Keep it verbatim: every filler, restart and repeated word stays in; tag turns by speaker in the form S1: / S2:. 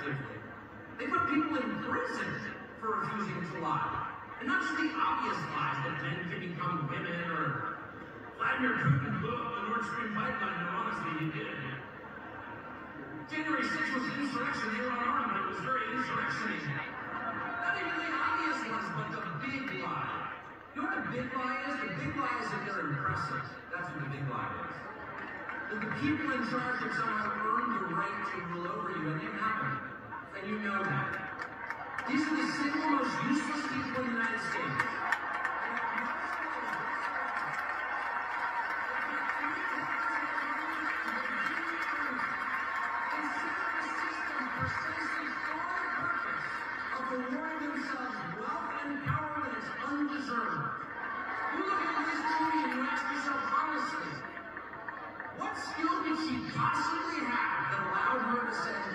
S1: effectively. They put people in prison for refusing to lie. And not just the obvious lies that men can become women or Vladimir Putin blew up the Nord Stream pipeline, and honestly, he did. January sixth was insurrection. They were unarmed, but it was very insurrectiony. Not even the obvious ones, but the big lie. You know what the big lie is? The big lie is that they're impressive. That's what the big lie is. That the people in charge have somehow earned the right to rule over you, and they haven't. And you know that. These are the single most useless people in the United States. Rewarding themselves wealth and power that is undeserved. You look at Liz Cheney and you ask yourself honestly, what skill did she possibly have that allowed her to say,